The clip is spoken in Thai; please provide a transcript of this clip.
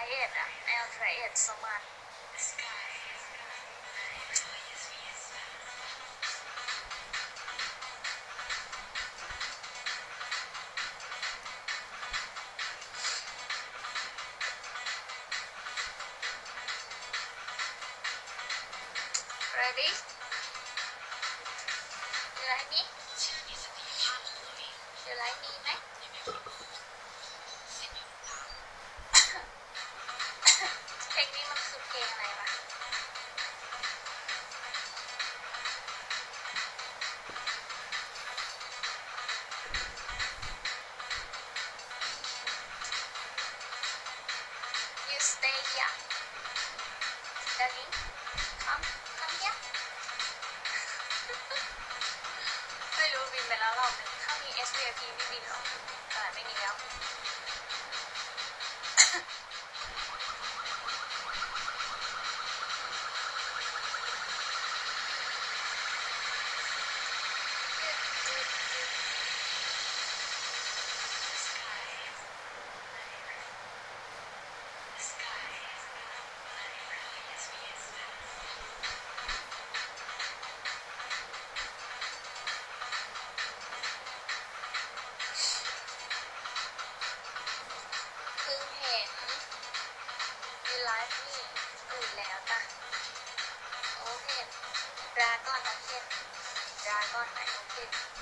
it อ่ะ I'll try it so much ready you like me you like me ไหมเพลงนี้มันคือเพลงอะไรวะYou stay here darling come here ไม่รู้บินไปแล้วรอบนึงถ้ามี SVIP ไม่บินหรอกแต่ไม่มีแล้วไลฟ์นี่อื่นแล้วจ้ะโอเคดราก้อนโอเคดราก้อนไหนโอเค